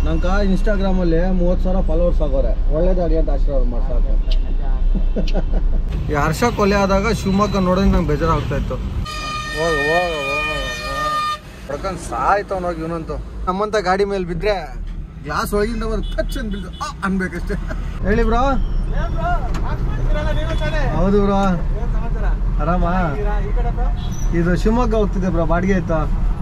ನಂಗೆ ಇನ್ಸ್ಟಾಗ್ರಾಮಲ್ಲಿ 30,000 ಫಾಲೋವರ್ಸ್ ಆಗೋರೆ. ಒಳ್ಳೇದಾಗಿ ಅಂತ ಆಶೀರ್ವಾದ ಮಾಡ್ಸಾಕ. ಈ ಹರ್ಷ ಕೊಲೆ ಆದಾಗ ಶಿವಮೊಗ್ಗ ನೋಡೋದು ನಂಗೆ ಬೇಜಾರಾಗ್ತಾ ಇತ್ತು. ಹೊಡ್ಕೊಂಡು ಸಾಯ್ತು ಅನ್ನೋಗಿ ಇವನಂತೂ. ನಮ್ಮಂತ ಗಾಡಿ ಮೇಲೆ ಬಿದ್ದರೆ ಗ್ಲಾಸ್ ಒಳಗಿಂದ ಒಂದು ಟಚ್ ಅಂತ ಬಿದ್ದು ಅನ್ಬೇಕಷ್ಟೇ. ಹೇಳಿ ಬ್ರೋ. ಹೌದು ಬ್ರೋ, ಆರಾಮ. ಇದು ಶಿವಮೊಗ್ಗ ಹೋಗ್ತಿದೆ ಬ್ರೋ, ಬಾಡಿಗೆ ಆಯ್ತಾ?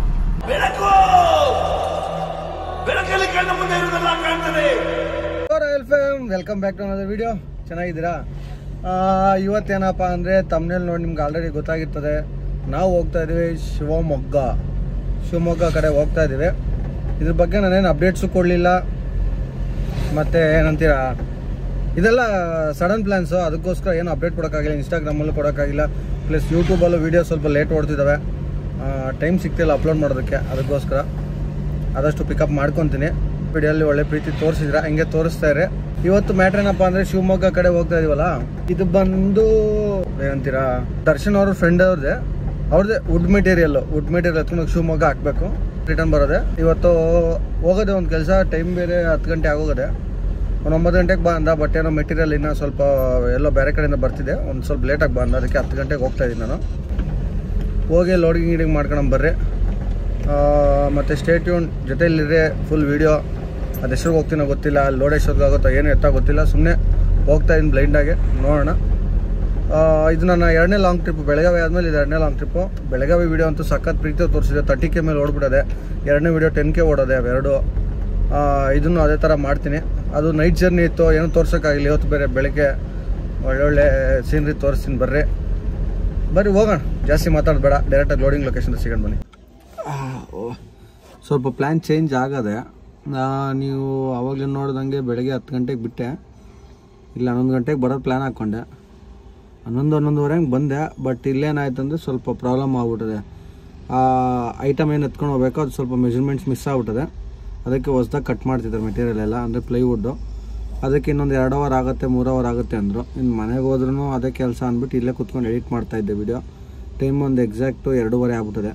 Welcome back to another video. ಚೆನ್ನಾಗಿದ್ದೀರಾ? ಇವತ್ತೇನಪ್ಪ ಅಂದರೆ ತಮ್ಮನೇಲಿ ನೋಡಿ ನಿಮ್ಗೆ ಆಲ್ರೆಡಿ ಗೊತ್ತಾಗಿರ್ತದೆ. ನಾವು ಹೋಗ್ತಾ ಇದ್ದೀವಿ ಶಿವಮೊಗ್ಗ ಕಡೆ ಹೋಗ್ತಾ ಇದ್ದೀವಿ. ಇದ್ರ ಬಗ್ಗೆ ನಾನೇನು ಅಪ್ಡೇಟ್ಸು ಕೊಡಲಿಲ್ಲ. ಮತ್ತು ಏನಂತೀರ, ಇದೆಲ್ಲ ಸಡನ್ ಪ್ಲ್ಯಾನ್ಸು. ಅದಕ್ಕೋಸ್ಕರ ಏನು ಅಪ್ಡೇಟ್ ಕೊಡೋಕ್ಕಾಗಿಲ್ಲ, ಇನ್ಸ್ಟಾಗ್ರಾಮಲ್ಲೂ ಕೊಡೋಕ್ಕಾಗಿಲ್ಲ. ಪ್ಲಸ್ ಯೂಟ್ಯೂಬಲ್ಲೂ ವೀಡಿಯೋ ಸ್ವಲ್ಪ ಲೇಟ್ ಓಡ್ತಿದ್ದಾವೆ, ಟೈಮ್ ಸಿಗ್ತಿಲ್ಲ ಅಪ್ಲೋಡ್ ಮಾಡೋದಕ್ಕೆ. ಅದಕ್ಕೋಸ್ಕರ ಆದಷ್ಟು ಪಿಕಪ್ ಮಾಡ್ಕೊತೀನಿ. ವಿಡಿಯೋಲ್ಲಿ ಒಳ್ಳೆ ಪ್ರೀತಿ ತೋರಿಸಿದ್ರೆ ಹಂಗೆ ತೋರಿಸ್ತಾ ಇರಿ. ಇವತ್ತು ಮ್ಯಾಟ್ರ್ ಏನಪ್ಪ ಅಂದರೆ ಶಿವಮೊಗ್ಗ ಕಡೆ ಹೋಗ್ತಾ ಇದೀವಲ್ಲ, ಇದು ಬಂದು ಏನಂತೀರಾ, ದರ್ಶನ್ ಅವ್ರ ಫ್ರೆಂಡ್ ಅವ್ರದ್ದೇ ವುಡ್ ಮೆಟೀರಿಯಲ್ ಎತ್ಕೊಂಡು ಶಿವಮೊಗ್ಗ ಹಾಕಬೇಕು, ರಿಟರ್ನ್ ಬರೋದೆ. ಇವತ್ತು ಹೋಗೋದೆ ಒಂದು ಕೆಲಸ, ಟೈಮ್ ಬೇರೆ 10 ಗಂಟೆ ಆಗೋಗಿದೆ. ಒಂದು 9 ಗಂಟೆಗೆ ಬಂದ, ಬಟ್ ಏನೋ ಮೆಟೀರಿಯಲ್ ಇನ್ನೂ ಸ್ವಲ್ಪ ಎಲ್ಲೋ ಬೇರೆ ಕಡೆಯಿಂದ ಬರ್ತಿದೆ, ಒಂದು ಸ್ವಲ್ಪ ಲೇಟಾಗಿ ಬಂದ. ಅದಕ್ಕೆ 10 ಗಂಟೆಗೆ ಹೋಗ್ತಾ ಇದ್ದೀನಿ ನಾನು. ಹೋಗಿ ಲೋಡಿಂಗ್ ಮಾಡ್ಕೊಂಡು ಬರ್ರಿ. ಮತ್ತು ಸ್ಟೇ ಟ್ಯೂನ್, ಜೊತೆಯಲ್ಲಿರೇ ಫುಲ್ ವೀಡಿಯೋ. ಅದು ಎಷ್ಟರಿಗೆ ಹೋಗ್ತೀನೋ ಗೊತ್ತಿಲ್ಲ, ಲೋಡ್ ಎಷ್ಟೊತ್ತಾಗುತ್ತೋ ಏನು ಎತ್ತ ಗೊತ್ತಿಲ್ಲ. ಸುಮ್ಮನೆ ಹೋಗ್ತಾ ಇದ್ದೀನಿ ಬ್ಲೈಂಡಾಗಿ, ನೋಡೋಣ. ಇದು ನನ್ನ 2ನೇ ಲಾಂಗ್ ಟ್ರಿಪ್ಪು. ಬೆಳಗಾವಿ ಆದಮೇಲೆ ಇದು 2ನೇ ಲಾಂಗ್ ಟ್ರಿಪ್ಪು. ಬೆಳಗಾವಿ ವೀಡಿಯೋ ಅಂತೂ ಸಖತ್ ಪ್ರೀತಿ ತೋರಿಸಿದೆ. 30K ಮೇಲೆ ಓಡ್ಬಿಡೋದೆ. 2ನೇ ವೀಡಿಯೋ 10K ಓಡೋದೆ ಅವೆರಡು. ಇದನ್ನು ಅದೇ ಥರ ಮಾಡ್ತೀನಿ. ಅದು ನೈಟ್ ಜರ್ನಿ ಇತ್ತು, ಏನೂ ತೋರ್ಸೋಕ್ಕಾಗಿಲ್ಲ. ಇವತ್ತು ಬೇರೆ ಬೆಳಗ್ಗೆ ಒಳ್ಳೊಳ್ಳೆ ಸೀನ್ರಿ ತೋರಿಸ್ತೀನಿ. ಬರ್ರಿ ಹೋಗೋಣ. ಜಾಸ್ತಿ ಮಾತಾಡೋದು ಬೇಡ, ಡೈರೆಕ್ಟಾಗಿ ಲೋಡಿಂಗ್ ಲೊಕೇಶನ್ ಸಿಗೋಣ ಬನ್ನಿ. ಸ್ವಲ್ಪ ಪ್ಲ್ಯಾನ್ ಚೇಂಜ್ ಆಗದೆ. ನೀವು ಆವಾಗಲೇ ನೋಡ್ದಂಗೆ ಬೆಳಗ್ಗೆ 10 ಗಂಟೆಗೆ ಬಿಟ್ಟೆ, ಇಲ್ಲ 11 ಗಂಟೆಗೆ ಬರೋದು ಪ್ಲ್ಯಾನ್ ಹಾಕ್ಕೊಂಡೆ. 11-11:30 ಬಂದೆ. ಬಟ್ ಇಲ್ಲೇನಾಯ್ತು ಅಂದರೆ ಸ್ವಲ್ಪ ಪ್ರಾಬ್ಲಮ್ ಆಗ್ಬಿಟ್ಟಿದೆ. ಐಟಮ್ ಏನು ಎತ್ಕೊಂಡು ಹೋಗ್ಬೇಕು, ಅದು ಸ್ವಲ್ಪ ಮೆಜರ್ಮೆಂಟ್ಸ್ ಮಿಸ್ ಆಗ್ಬಿಟ್ಟಿದೆ. ಅದಕ್ಕೆ ಹೊಸ್ದಾಗಿ ಕಟ್ ಮಾಡ್ತಿದ್ದಾರೆ ಮೆಟೀರಿಯಲ್ ಎಲ್ಲ, ಅಂದರೆ ಪ್ಲೈವುಡ್ಡು. ಅದಕ್ಕೆ ಇನ್ನೊಂದು 2 ಅವರ್ ಆಗುತ್ತೆ, 3 ಅವರ್ ಆಗುತ್ತೆ ಅಂದರು. ಇನ್ನು ಮನೆಗೆ ಹೋದ್ರೂ ಅದೇ ಕೆಲಸ ಅಂದ್ಬಿಟ್ಟು ಇಲ್ಲೇ ಕೂತ್ಕೊಂಡು ಎಡಿಟ್ ಮಾಡ್ತಾಯಿದ್ದೆ ವಿಡಿಯೋ. ಟೈಮ್ ಒಂದು ಎಕ್ಸಾಕ್ಟು 2:30 ಆಗ್ಬಿಟ್ಟಿದೆ.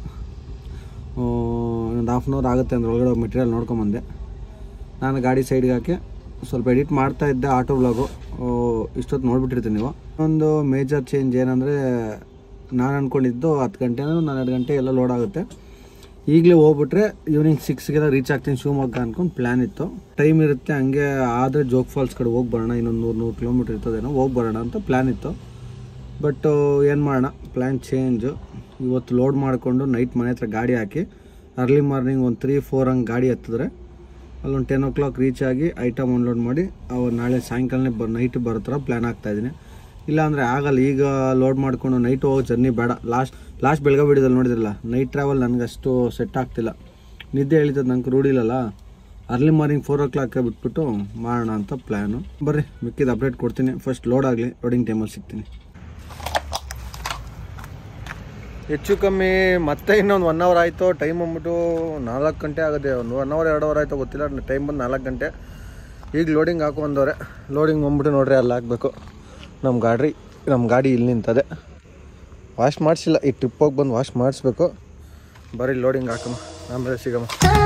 ಒಂದು 1/2 ಅವರ್ ಆಗುತ್ತೆ ಅಂದ್ರೆ ಒಳಗಡೆ ಮೆಟೀರಿಯಲ್ ನೋಡ್ಕೊಂಬಂದೆ. ನಾನು ಗಾಡಿ ಸೈಡ್ಗೆ ಹಾಕಿ ಸ್ವಲ್ಪ ಎಡಿಟ್ ಮಾಡ್ತಾಯಿದ್ದೆ ಆಟೋ ವ್ಲಾಗು. ಇಷ್ಟೊತ್ತು ನೋಡ್ಬಿಟ್ಟಿರ್ತೀನಿ ನೀವು. ಒಂದು ಮೇಜರ್ ಚೇಂಜ್ ಏನಂದರೆ, ನಾನು ಅಂದ್ಕೊಂಡಿದ್ದು 10 ಗಂಟೆ, 12 ಗಂಟೆ ಎಲ್ಲ ಲೋಡ್ ಆಗುತ್ತೆ. ಈಗಲೇ ಹೋಗ್ಬಿಟ್ರೆ ಈವ್ನಿಂಗ್ 6ಗೆಲ್ಲ ರೀಚ್ ಆಗ್ತೀನಿ ಶಿವಮೊಗ್ಗ ಅಂದ್ಕೊಂಡು ಪ್ಲ್ಯಾನ್ ಇತ್ತು. ಟೈಮ್ ಇರುತ್ತೆ, ಹಂಗೆ ಆದರೆ ಜೋಗ್ ಫಾಲ್ಸ್ ಕಡೆ ಹೋಗಿ ಬರೋಣ, ಇನ್ನೊಂದು 100 ಕಿಲೋಮೀಟ್ರ್ ಇರ್ತದೇನೋ, ಹೋಗಿ ಬರೋಣ ಅಂತ ಪ್ಲ್ಯಾನ್ ಇತ್ತು. ಬಟ್ ಏನು ಮಾಡೋಣ, ಪ್ಲ್ಯಾನ್ ಚೇಂಜು. ಇವತ್ತು ಲೋಡ್ ಮಾಡಿಕೊಂಡು ನೈಟ್ ಮನೆ ಹತ್ರ ಗಾಡಿ ಹಾಕಿ ಅರ್ಲಿ ಮಾರ್ನಿಂಗ್ ಒಂದು 3-4 ಹಂಗೆ ಗಾಡಿ ಹತ್ತಿದ್ರೆ ಅಲ್ಲೊಂದು 10 o'clock ರೀಚ್ ಆಗಿ ಐಟಮ್ ಅನ್ಲೋಡ್ ಮಾಡಿ ನಾಳೆ ಸಾಯಂಕಾಲನೇ ನೈಟ್ ಬರೋ ಥರ ಪ್ಲ್ಯಾನ್ ಆಗ್ತಾಯಿದ್ದೀನಿ. ಇಲ್ಲಾಂದರೆ ಆಗಲ್ಲ. ಈಗ ಲೋಡ್ ಮಾಡಿಕೊಂಡು ನೈಟ್ ಹೋಗೋ ಜರ್ನಿ ಬೇಡ. ಲಾಸ್ಟ್ ಬೆಳಗ್ಗೆ ವಿಡಿಯೋದಲ್ಲಿ ನೋಡಿದ್ರಲ್ಲ, ನೈಟ್ ಟ್ರಾವೆಲ್ ನನಗೆ ಅಷ್ಟು ಸೆಟ್ ಆಗ್ತಿಲ್ಲ. ನಿದ್ದೆ ಹೇಳಿತದ, ನಂಗೆ ರೂಢಿಲ್ಲಲ್ಲ. ಅರ್ಲಿ ಮಾರ್ನಿಂಗ್ 4 o'clock ಬಿಟ್ಬಿಟ್ಟು ಮಾಡೋಣ ಅಂತ ಪ್ಲ್ಯಾನು. ಬರ್ರಿ, ಮಿಕ್ಕಿದ ಅಪ್ಡೇಟ್ ಕೊಡ್ತೀನಿ. ಫಸ್ಟ್ ಲೋಡ್ ಆಗಲಿ, ಲೋಡಿಂಗ್ ಟೈಮಲ್ಲಿ ಸಿಗ್ತೀನಿ. ಹೆಚ್ಚು ಕಮ್ಮಿ ಮತ್ತೆ ಇನ್ನೊಂದು 1 ಅವರ್ ಆಯಿತು. ಟೈಮ್ ಬಂದ್ಬಿಟ್ಟು 4 ಗಂಟೆ ಆಗುತ್ತೆ. ಒಂದು 1 ಅವರ್ 2 ಅವರ್ ಆಯಿತು ಗೊತ್ತಿಲ್ಲ. ಟೈಮ್ ಬಂದು 4 ಗಂಟೆ. ಈಗ ಲೋಡಿಂಗ್ ಹಾಕೊಂಡವ್ರೆ. ಲೋಡಿಂಗ್ ಬಂದ್ಬಿಟ್ಟು ನೋಡ್ರಿ ಅಲ್ಲಿ ಹಾಕಬೇಕು. ನಮ್ಮ ಗಾಡಿ ಇಲ್ಲಿ ನಿಂತದೆ. ವಾಶ್ ಮಾಡಿಸಿಲ್ಲ, ಈ ಟ್ರಿಪ್ ಹೋಗಿ ಬಂದು ವಾಶ್ ಮಾಡಿಸ್ಬೇಕು. ಬರೀ ಲೋಡಿಂಗ್ ಹಾಕಮ್ಮ, ಆಮೇಲೆ ಸಿಗಮ್ಮ.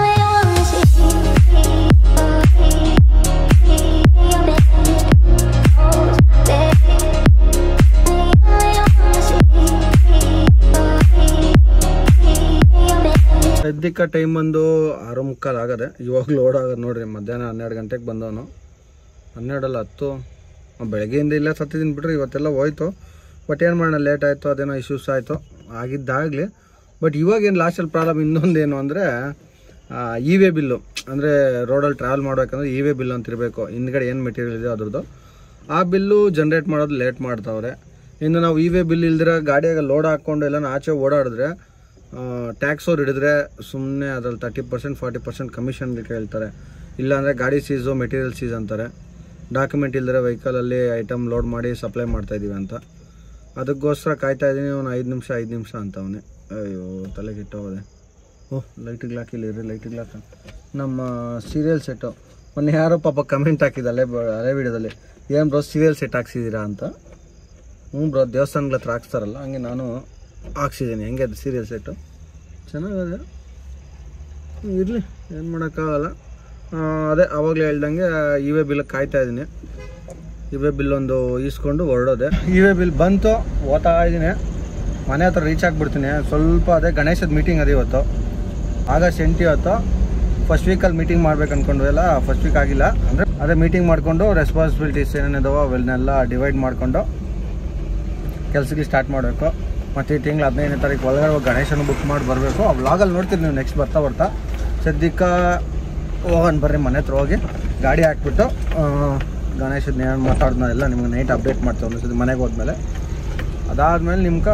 ಸದ್ಯಕ್ಕೆ ಟೈಮ್ ಬಂದು 6:45 ಆಗದೆ. ಇವಾಗ ಲೋಡ್ ಆಗೋದು ನೋಡ್ರಿ. ಮಧ್ಯಾಹ್ನ 12 ಗಂಟೆಗೆ ಬಂದವನು. 12 ಅಲ್ಲ 10. ಬೆಳಗ್ಗೆಯಿಂದ ಇಲ್ಲ ಸತ್ತಿದ್ದೀನಿ ಬಿಟ್ರೆ, ಇವತ್ತೆಲ್ಲ ಹೋಯ್ತು. ಬಟ್ ಏನು ಮಾಡೋಣ, ಲೇಟ್ ಆಯಿತು, ಅದೇನೋ ಇಶ್ಯೂಸ್ ಆಯಿತು, ಆಗಿದ್ದಾಗಲಿ. ಬಟ್ ಇವಾಗೇನು ಲಾಸ್ಟಲ್ಲಿ ಪ್ರಾಬ್ಲಮ್ ಇನ್ನೊಂದೇನು ಅಂದರೆ, ಇ-ವೇ ಬಿಲ್ಲು. ಅಂದರೆ ರೋಡಲ್ಲಿ ಟ್ರಾವೆಲ್ ಮಾಡಬೇಕಂದ್ರೆ ಇ-ವೇ ಬಿಲ್ ಅಂತ ಇರಬೇಕು. ಹಿಂದ್ಗಡೆ ಏನು ಮೆಟೀರಿಯಲ್ ಇದೆ ಅದ್ರದ್ದು, ಆ ಬಿಲ್ಲು ಜನ್ರೇಟ್ ಮಾಡೋದು ಲೇಟ್ ಮಾಡ್ತಾವ್ರೆ. ಇನ್ನು ನಾವು ಇ-ವೇ ಬಿಲ್ ಇಲ್ದಿರ ಗಾಡಿಯಾಗ ಲೋಡ್ ಹಾಕ್ಕೊಂಡು ಎಲ್ಲ ಆಚೆ ಓಡಾಡಿದ್ರೆ, ಟ್ಯಾಕ್ಸ್ ಅವ್ರು ಹಿಡಿದ್ರೆ ಸುಮ್ಮನೆ ಅದ್ರಲ್ಲಿ 30% 40% ಕಮಿಷನ್ ಕೇಳ್ತಾರೆ. ಇಲ್ಲಾಂದರೆ ಗಾಡಿ ಸೀಸು, ಮೆಟೀರಿಯಲ್ ಸೀಸ್ ಅಂತಾರೆ. ಡಾಕ್ಯುಮೆಂಟ್ ಇಲ್ದರೆ ವೆಹಿಕಲಲ್ಲಿ ಐಟಮ್ ಲೋಡ್ ಮಾಡಿ ಸಪ್ಲೈ ಮಾಡ್ತಾಯಿದ್ದೀವಿ ಅಂತ. ಅದಕ್ಕೋಸ್ಕರ ಕಾಯ್ತಾ ಇದ್ದೀನಿ. ಅವನು 5 ನಿಮಿಷ ಅಂತವನೇ. ಅಯ್ಯೋ ತಲೆಗಿಟ್ಟೋದೆ. ಲೈಟಿಗೆ ಹಾಕಿಲ್ಲ ಇರ್ರಿ, ಲೈಟಿಗೆ ಹಾಕ. ನಮ್ಮ ಸೀರಿಯಲ್ ಸೆಟ್ಟು ಮೊನ್ನೆ ಯಾರೋ ಪಾಪ ಕಮೆಂಟ್ ಹಾಕಿದ್ದು ಹಳೆ ವಿಡಿಯೋದಲ್ಲಿ, ಏನು ಬ್ರೋ ಸೀರಿಯಲ್ ಸೆಟ್ ಹಾಕ್ಸಿದ್ದೀರಾ ಅಂತ. ಬ್ರೋ ದೇವಸ್ಥಾನಗಳ ಹತ್ರ ಹಾಕ್ಸ್ತಾರಲ್ಲ, ಹಂಗೆ ನಾನು ಹಾಕ್ಸಿದ್ದೀನಿ. ಹೆಂಗೆ ಅದು ಸೀರಿಯಲ್ ಸೆಟ್ಟು ಚೆನ್ನಾಗದೆ, ಇರಲಿ, ಏನು ಮಾಡೋಕ್ಕಾಗಲ್ಲ. ಅದೇ ಆವಾಗಲೇ ಹೇಳ್ದಂಗೆ ಇ-ವೇ ಬಿಲ್ ಕಾಯ್ತಾ ಇದ್ದೀನಿ. ಇ-ವೇ ಬಿಲ್ ಒಂದು ಈಸ್ಕೊಂಡು ಹೊರಡೋದೆ. ಇ-ವೇ ಬಿಲ್ ಬಂತು, ಓದ್ತಾ ಇದ್ದೀನಿ. ಮನೆ ಹತ್ರ ರೀಚ್ ಆಗಿಬಿಡ್ತೀನಿ. ಸ್ವಲ್ಪ ಅದೇ ಗಣೇಶದ ಮೀಟಿಂಗ್ ಅದೇ ಇವತ್ತು, ಆಗಸ್ಟ್ 8 ಇವತ್ತು. ಫಸ್ಟ್ ವೀಕಲ್ಲಿ ಮೀಟಿಂಗ್ ಮಾಡ್ಬೇಕು ಅಂದ್ಕೊಂಡು ಎಲ್ಲ ಫಸ್ಟ್ ವೀಕ್ ಆಗಿಲ್ಲ. ಅಂದರೆ ಅದೇ ಮೀಟಿಂಗ್ ಮಾಡಿಕೊಂಡು ರೆಸ್ಪಾನ್ಸಿಬಿಲಿಟೀಸ್ ಏನೇನಿದಾವೋ ಅವನ್ನೆಲ್ಲ ಡಿವೈಡ್ ಮಾಡಿಕೊಂಡು ಕೆಲಸಕ್ಕೆ ಸ್ಟಾರ್ಟ್ ಮಾಡಬೇಕು. ಮತ್ತು ಈ ತಿಂಗಳು 15ನೇ ತಾರೀಕು ಒಳಗಡೆ ಗಣೇಶನ ಬುಕ್ ಮಾಡಿ ಬರಬೇಕು. ಆ ವ್ಲಾಗಲ್ಲಿ ನೋಡ್ತೀರಿ ನೀವು ನೆಕ್ಸ್ಟ್ ಬರ್ತಾ. ಸದ್ಯಕ್ಕೆ ಹೋಗೋಣ ಬರ್ರಿ, ಮನೆ ಹತ್ರ ಹೋಗಿ ಗಾಡಿ ಹಾಕ್ಬಿಟ್ಟು ಗಣೇಶದ ಏನು ಮಾತಾಡ್ದ ಎಲ್ಲ ನಿಮ್ಗೆ ನೈಟ್ ಅಪ್ಡೇಟ್ ಮಾಡ್ತೀವಿ ಒಂದ್ಸತಿ ಮನೆಗೆ ಹೋದ್ಮೇಲೆ. ಅದಾದಮೇಲೆ ನಿಮ್ಗೆ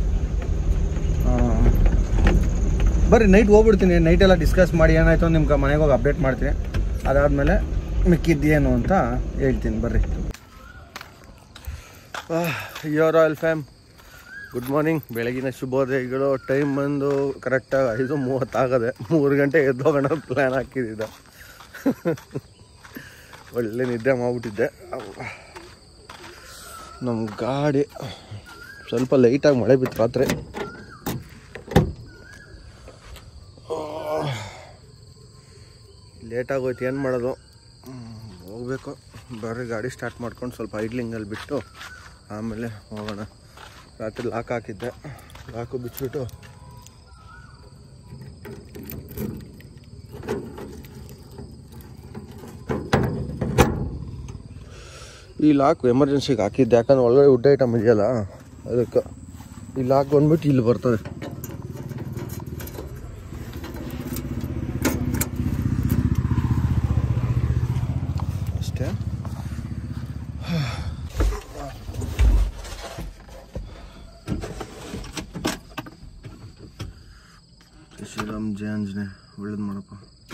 ಬರ್ರಿ ನೈಟ್ ಹೋಗ್ಬಿಡ್ತೀನಿ. ನೈಟೆಲ್ಲ ಡಿಸ್ಕಸ್ ಮಾಡಿ ಏನಾಯ್ತು ನಿಮ್ಗೆ ಮನೆಗೆ ಹೋಗಿ ಅಪ್ಡೇಟ್ ಮಾಡ್ತೀನಿ. ಅದಾದಮೇಲೆ ಮಿಕ್ಕಿದ್ದೇನು ಅಂತ ಹೇಳ್ತೀನಿ ಬರ್ರಿ. Your all fam, good morning. ಬೆಳಗಿನ ಶುಭೋದಯಗಳು. ಟೈಮ್ ಬಂದು ಕರೆಕ್ಟಾಗಿ 5:30 ಆಗದೆ. 3 ಗಂಟೆ ಎದ್ದೋಗೋಣ ಪ್ಲ್ಯಾನ್ ಹಾಕಿದ್ದೆ. ಒಳ್ಳೆ ನಿದ್ದೆ ಮಾಡಿಬಿಟ್ಟಿದ್ದೆ. ನಮ್ಮ ಗಾಡಿ ಸ್ವಲ್ಪ ಲೈಟಾಗಿ ಮಳೆ ಬಿತ್ತು ರಾತ್ರಿ. ಲೇಟಾಗೋಯ್ತು, ಏನು ಮಾಡೋದು, ಹೋಗಬೇಕು. ಬರ್ರಿ ಗಾಡಿ ಸ್ಟಾರ್ಟ್ ಮಾಡ್ಕೊಂಡು ಸ್ವಲ್ಪ ಐಡ್ಲಿಂಗಲ್ಲಿ ಬಿಟ್ಟು ಆಮೇಲೆ ಹೋಗೋಣ. ರಾತ್ರಿ ಲಾಕ್ ಹಾಕಿದ್ದೆ, ಲಾಕು ಬಿಚ್ಚಿಬಿಟ್ಟು ಈ ಲಾಕ್ ಎಮರ್ಜೆನ್ಸಿಗೆ ಹಾಕಿದ್ದೆ. ಯಾಕಂದ್ರೆ ಒಳಗಡೆ ವುಡ್ ಐಟಮ್ ಇದೆಯಲ್ಲ, ಅದಕ್ಕೆ ಈ ಲಾಕ್ ಬಂದ್ಬಿಟ್ಟು ಇಲ್ಲಿ ಬರ್ತದೆ. ಅಷ್ಟೇ. ಶ್ರೀರಾಮ್ ಜಯ ಆಂಜನೇಯ, ಒಳ್ಳೇದು ಮಾಡಪ್ಪ.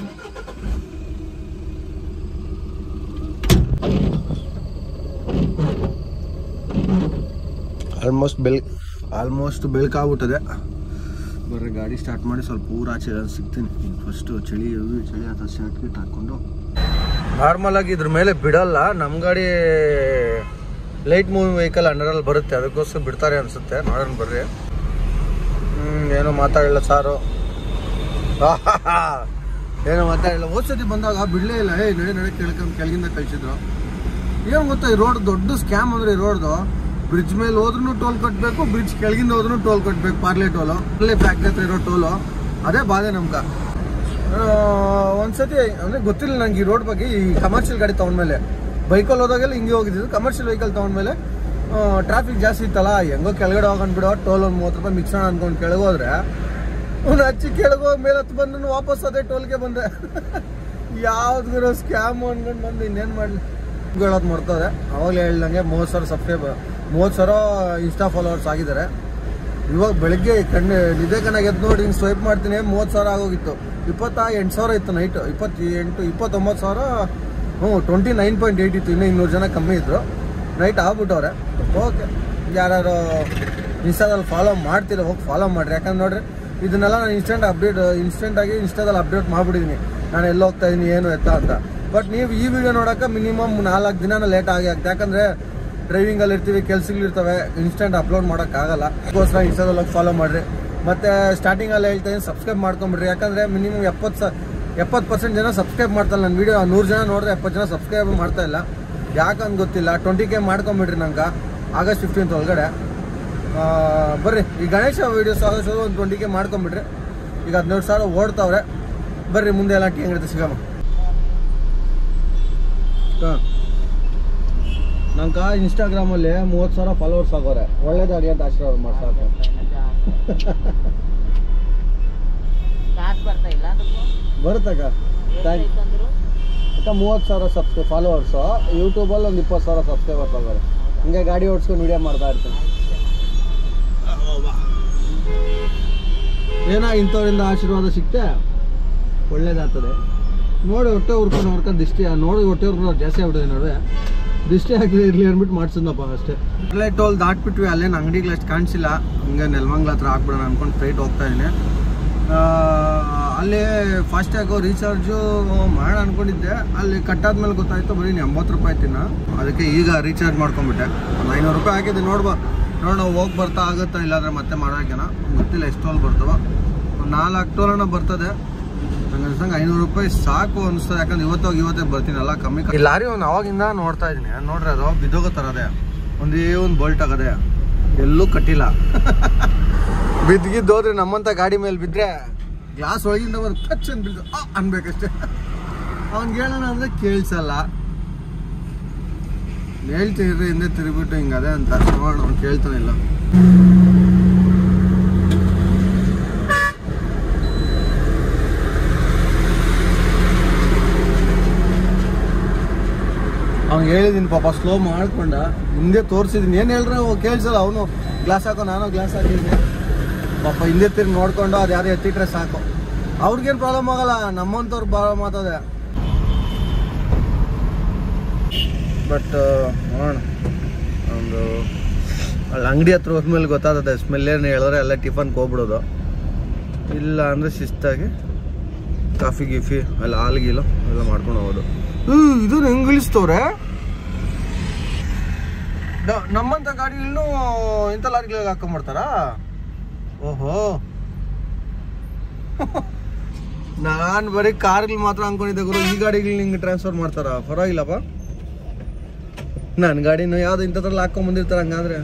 ಆಲ್ಮೋಸ್ಟ್ ಬೆಳಕಾಗ್ಬಿಟ್ಟದೆ. ಬರ್ರಿ ಗಾಡಿ ಸ್ಟಾರ್ಟ್ ಮಾಡಿ ಸ್ವಲ್ಪ ಊರಾಚೆ ಸಿಗ್ತೀನಿ. ಫಸ್ಟು ಚಳಿ ಆದ ಶರ್ಟ್ ಗಿಟ್ ಹಾಕ್ಕೊಂಡು. ನಾರ್ಮಲಾಗಿ ಇದ್ರ ಮೇಲೆ ಬಿಡಲ್ಲ, ನಮ್ಮ ಗಾಡಿ ಲೈಟ್ ಮೂವಿಂಗ್ ವೆಹಿಕಲ್ ಅಂಡರಲ್ಲಿ ಬರುತ್ತೆ, ಅದಕ್ಕೋಸ್ಕರ ಬಿಡ್ತಾರೆ ಅನಿಸುತ್ತೆ. ನೋಡೋಣ ಬರ್ರಿ. ಏನೋ ಮಾತಾಡಿಲ್ಲ ಸಾರು, ಏನೋ ಮಾತಾಡಿಲ್ಲ. ಹೋದ್ಸತಿ ಬಂದಾಗ ಬಿಡಲೇ ಇಲ್ಲ. ನಡೆ ಕೆಳಗಿಂದ ಕಳಿಸಿದ್ರು. ಏನು ಗೊತ್ತಾ, ಈ ರೋಡ್ ದೊಡ್ಡ ಸ್ಕ್ಯಾಮ್ ಅಂದರೆ ಈ ರೋಡ್ದು. ಬ್ರಿಡ್ಜ್ ಮೇಲೆ ಹೋದ್ರೂ ಟೋಲ್ ಕಟ್ಟಬೇಕು, ಬ್ರಿಡ್ಜ್ ಕೆಳಗಿಂದ ಹೋದ್ರೂ ಟೋಲ್ ಕಟ್ಟಬೇಕು. ಪಾರ್ಲೆ ಟೋಲು, ಅಲ್ಲೇ ಫ್ಯಾಕ್ಟ್ರಿ ಹತ್ರ ಇರೋ ಟೋಲು, ಅದೇ ಬಾಧೆ ನಮ್ಗೆ. ಒಂದ್ಸತಿ ಅಂದರೆ ಗೊತ್ತಿಲ್ಲ ನಂಗೆ ಈ ರೋಡ್ ಬಗ್ಗೆ. ಈ ಕಮರ್ಷಿಯಲ್ ಗಾಡಿ ತೊಗೊಂಡ್ಮೇಲೆ, ಬೈಕಲ್ಲಿ ಹೋದಾಗೆಲ್ಲ ಹಿಂಗೆ ಹೋಗಿದ್ದು. ಕಮರ್ಷಿಯಲ್ ವೆಹಿಕಲ್ ತೊಗೊಂಡ್ಮೇಲೆ ಟ್ರಾಫಿಕ್ ಜಾಸ್ತಿ ಇತ್ತಲ್ಲ, ಹೆಂಗೋ ಕೆಳಗಡೆ ಹೋಗೋಣ ಬಿಡೋ, ಟೋಲ್ ಒಂದು 30 ರೂಪಾಯಿ ಮಿಕ್ಸೋಣ ಅಂದ್ಕೊಂಡು ಕೆಳಗೋದ್ರೆ ಒಂದು ಹಚ್ಚಿ ಕೆಳಗೋಗಿ ಮೇಲೆ ಹತ್ತು ಬಂದು ವಾಪಸ್ ಅದೇ ಟೋಲ್ಗೆ ಬಂದೆ. ಯಾವ್ದು ಸ್ಕ್ಯಾಮ್ ಅನ್ಕೊಂಡು ಬಂದು ಇನ್ನೇನು ಮಾಡಲಿ ಹೇಳೋದು ಮಾಡ್ತದೆ. ಅವಾಗಲೇ ಹೇಳ್ದಂಗೆ 30,000 ಸಬ್ಸ್ಕ್ರೈಬರ್, 30,000 ಇನ್ಸ್ಟಾ ಫಾಲೋವರ್ಸ್ ಆಗಿದ್ದಾರೆ. ಇವಾಗ ಬೆಳಗ್ಗೆ ನಿದ್ದೆ ಕಣ್ಣಾಗ ಎದ್ದು ನೋಡಿ ಹಿಂಗೆ ಸ್ವೈಪ್ ಮಾಡ್ತೀನಿ, 30,000 ಆಗೋಗಿತ್ತು. 28,000 ಇತ್ತು ನೈಟು. 29,000 29.8 ಇತ್ತು. ಇನ್ನೂ 200 ಜನ ಕಮ್ಮಿ ಇದ್ರು. ನೈಟ್ ಆಗ್ಬಿಟ್ಟವ್ರೆ. ಓಕೆ, ಯಾರು ಇನ್ಸ್ಟಾದಲ್ಲಿ ಫಾಲೋ ಮಾಡ್ತೀರ ಹೋಗಿ ಫಾಲೋ ಮಾಡಿರಿ. ಯಾಕಂದ್ರೆ ನೋಡ್ರಿ, ಇದನ್ನೆಲ್ಲ ನಾನು ಇನ್ಸ್ಟೆಂಟಾಗಿ ಇನ್ಸ್ಟಾದಲ್ಲಿ ಅಪ್ಡೇಟ್ ಮಾಡಿಬಿಟ್ಟಿದ್ದೀನಿ, ನಾನು ಎಲ್ಲ ಹೋಗ್ತಾ ಇದ್ದೀನಿ ಏನು ಎತ್ತ ಅಂತ. ಬಟ್ ನೀವು ಈ ವಿಡಿಯೋ ನೋಡೋಕೆ ಮಿನಿಮಮ್ 4 ದಿನ ಲೇಟ್ ಆಗುತ್ತೆ. ಯಾಕಂದರೆ ಡ್ರೈವಿಂಗಲ್ಲಿ ಇರ್ತೀವಿ, ಕೆಲಸಗಳಿರ್ತವೆ, ಇನ್ಸ್ಟೆಂಟ್ ಅಪ್ಲೋಡ್ ಮಾಡೋಕ್ಕಾಗಲ್ಲ. ಅದಕ್ಕೋಸ್ಕರ ಇನ್ಸ್ಟಾದಲ್ಲಿ ಹೋಗಿ ಫಾಲೋ ಮಾಡಿರಿ. ಮತ್ತು ಸ್ಟಾರ್ಟಿಂಗಲ್ಲಿ ಹೇಳ್ತಾ ಇದ್ದೀನಿ, ಸಬ್ಸ್ಕ್ರೈಬ್ ಮಾಡ್ಕೊಂಬಿಡ್ರಿ. ಯಾಕಂದರೆ ಮಿನಿಮಮ್ 70% ಜನ ಸಬ್ಸ್ಕ್ರೈಬ್ ಮಾಡ್ತಾಯಿಲ್ಲ ನನ್ನ ವೀಡಿಯೋ. 100 ಜನ ನೋಡಿದ್ರೆ 70 ಜನ ಸಬ್ಸ್ಕ್ರೈಬ್ ಮಾಡ್ತಾಯಿಲ್ಲ. ಯಾಕಂತ ಗೊತ್ತಿಲ್ಲ. 20K ಮಾಡ್ಕೊಂಬಿಡ್ರಿ ನಂಗೆ ಆಗಸ್ಟ್ 15th ಒಳಗಡೆ. ಬರ್ರಿ, ಈ ಗಣೇಶ ವೀಡಿಯೋಸ್ ಆಗೋದು ಒಂದು 20K ಮಾಡ್ಕೊಂಬಿಡ್ರಿ. ಈಗ 17,000 ಓಡ್ತಾವ್ರೆ. ಬರ್ರಿ, ಮುಂದೆ ಎಲ್ಲ ಟೀ ಅಂಗಡಿ ಸಿಗಮ್ಮ. ನಂಗೆ ಇನ್ಸ್ಟಾಗ್ರಾಮಲ್ಲಿ 30,000 ಫಾಲೋವರ್ಸ್ ಆಗೋರೆ. ಒಳ್ಳೇದಾಗಿ ಅಂತ ಆಶೀರ್ವಾದ ಮಾಡ್ಸಾಕ. ಬರುತ್ತಕ್ಕ ಅಕ್ಕ 30,000 ಫಾಲೋವರ್ಸು. ಯೂಟ್ಯೂಬಲ್ಲಿ ಒಂದು 20,000 ಸಬ್ಸ್ಕ್ರೈಬರ್ಸ್ ಆಗೋರೆ. ಹಿಂಗೆ ಗಾಡಿ ಓಡಿಸ್ಕೊಂಡು ವಿಡಿಯೋ ಮಾಡ್ತಾ ಇರ್ತೀನಿ. ಏನೋ ಇಂಥವ್ರಿಂದ ಆಶೀರ್ವಾದ ಸಿಕ್ತೆ ಒಳ್ಳೇದಾಗ್ತದೆ. ನೋಡಿ ಹೊಟ್ಟೆ ಹುರ್ಕೊಂಡು ದಿಷ್ಟಿ ನೋಡಿ ಹೊಟ್ಟೆ ಹುರ್ಕೊಂಡು ಜಾಸ್ತಿ ಆಗ್ಬಿಟ್ಟಿದೆ. ನೋಡಿದೆ ದಿಷ್ಟೇ ಹಾಕಿದ್ರೆ ಇರಲಿ ಅಂದ್ಬಿಟ್ಟು ಮಾಡ್ಸಿದ್ನಪ್ಪ ಅಷ್ಟೇ. ಅಲ್ಲೇ ಟೋಲ್ ದಾಟ್ಬಿಟ್ವಿ. ಅಲ್ಲೇನು ಅಂಗಡಿಗಳು ಅಷ್ಟು ಕಾಣಿಸಿಲ್ಲ. ಹಂಗೆ ನೆಲಮಂಗ್ಲ ಹತ್ರ ಹಾಕ್ಬಿಡೋಣ ಅಂದ್ಕೊಂಡು ಸ್ಟ್ರೈಟ್ ಹೋಗ್ತಾ ಇದ್ದೀನಿ. ಅಲ್ಲಿ ಫಾಸ್ಟ್ಯಾಗು ರೀಚಾರ್ಜು ಮಾಡೋಣ ಅಂದ್ಕೊಂಡಿದ್ದೆ. ಅಲ್ಲಿ ಕಟ್ಟಾದ್ಮೇಲೆ ಗೊತ್ತಾಯಿತು ಬರೀ 80 ರೂಪಾಯಿ ತಿನ್ನ. ಅದಕ್ಕೆ ಈಗ ರೀಚಾರ್ಜ್ ಮಾಡ್ಕೊಂಬಿಟ್ಟೆ. ಒಂದು 500 ರೂಪಾಯಿ ಹಾಕಿದ್ದೆ. ನೋಡೋಣ ಹೋಗಿ ಬರ್ತಾ ಆಗುತ್ತಾ, ಇಲ್ಲಾಂದರೆ ಮತ್ತೆ ಮಾಡೋಕೆನ ಗೊತ್ತಿಲ್ಲ ಎಷ್ಟು ಟೋಲ್ ಬರ್ತವೆ. ಒಂದು 4 ಟೋಲನ ಬರ್ತದೆ. ನಂಗೆ ಅನ್ಸಂಗೆ 500 ರೂಪಾಯಿ ಸಾಕು ಅನಿಸ್ತದೆ. ಯಾಕಂದ್ರೆ ಇವತ್ತೇ ಬರ್ತೀನಲ್ಲ ಕಮ್ಮಿ. ಈ ಲಾರಿ ಒಂದು ಅವಾಗಿಂದ ನೋಡ್ತಾ ಇದ್ದೀನಿ. ನೋಡ್ರಿ ಅದು ಬಿದ್ದೋಗೋ ಥರ ಅದೇ, ಒಂದೇ ಒಂದು ಬೋಲ್ಟ್ ಆಗದೆ, ಎಲ್ಲೂ ಕಟ್ಟಿಲ್ಲ. ಬಿದ್ದಿದ್ದೋದ್ರೆ ನಮ್ಮಂಥ ಗಾಡಿ ಮೇಲೆ ಬಿದ್ದರೆ ಗ್ಲಾಸ್ ಒಳಗಿಂದ ಒಂದು ಟಚ್ ಅಂದ್ಬಿಟ್ಟು ಅನ್ಬೇಕಷ್ಟೇ. ಅವ್ನಿಗೆ ಹೇಳೋಣ ಅಂದರೆ ಕೇಳಿಸಲ್ಲ. ಹೇಳ್ತಿರ್ರಿ ಹಿಂದೆ ತಿರುಗಿಬಿಟ್ಟು ಹಿಂಗೆ ಅದೇ ಅಂತ ನೋಡೋಣ, ಅವ್ನು ಕೇಳ್ತಾನೆ ಇಲ್ಲ. ಅವ್ನಿಗೆ ಹೇಳಿದ್ದೀನಿ ಪಾಪ, ಸ್ಲೋ ಮಾಡ್ಕೊಂಡ, ಹಿಂದೆ ತೋರಿಸಿದ್ದೀನಿ. ಏನು ಹೇಳ್ರೆ ಕೇಳಿಸಲ್ಲ. ಅವನು ಗ್ಲಾಸ್ ಹಾಕೋ, ನಾನು ಗ್ಲಾಸ್ ಹಾಕಿದ್ದೀನಿ. ಪಾಪ ಹಿಂದೆ ತಿರುಗಿ ನೋಡ್ಕೊಂಡು ಅದು ಯಾರು ಎತ್ತಿಟ್ರೆ ಸಾಕು. ಅವ್ರಿಗೇನು ಪ್ರಾಬ್ಲಮ್ ಆಗಲ್ಲ, ನಮ್ಮಂಥವ್ರು ಪ್ರಾಬ್ಲಮ್ ಆಗ್ತದೆ. ಬಟ್ ನೋಡೋಣ, ಒಂದು ಅಲ್ಲಿ ಅಂಗಡಿ ಹತ್ರ ಹೋದ್ಮೇಲೆ ಗೊತ್ತಾಗ್ತದೆ. ಸ್ಮೆಲ್ ಏನು ಹೇಳಿದ್ರೆ ಎಲ್ಲ ಟಿಫನ್ಗೆ ಹೋಗ್ಬಿಡೋದು, ಇಲ್ಲ ಅಂದರೆ ಶಿಸ್ತಾಗಿ ಕಾಫಿ ಗೀಫಿ ಅಲ್ಲಿ ಹಾಲ್ಗೀಲು ಎಲ್ಲ ಮಾಡ್ಕೊಂಡು ಹೋಗೋದು. ಇದು ಹೆಂಗೆ ಇಳಿಸ್ತವ್ರೆ ನಮ್ಮಂಥ ಗಾಡಿಗಳನ್ನೂ ಇಂಥ ಲಾರಿಗಳಿಗೆ ಹಾಕೊಂಡ್ಬಿಡ್ತಾರಾ? ಓಹೋ, ನಾನು ಬರೀ ಕಾರ್ಗಳು ಮಾತ್ರ ಅನ್ಕೊಂಡಿದ್ದೆ ಗುರು. ಈ ಗಾಡಿಗಳು ಹಿಂಗೆ ಟ್ರಾನ್ಸ್ಫರ್ ಮಾಡ್ತಾರ? ಪರವಾಗಿಲ್ಲಪ್ಪ. ನನ್ನ ಗಾಡಿನೂ ಯಾವ್ದು ಇಂಥದ್ರಲ್ಲಿ ಹಾಕೊಂಡ್ಬಂದಿರ್ತಾರೆ. ಹಂಗಾದ್ರೆ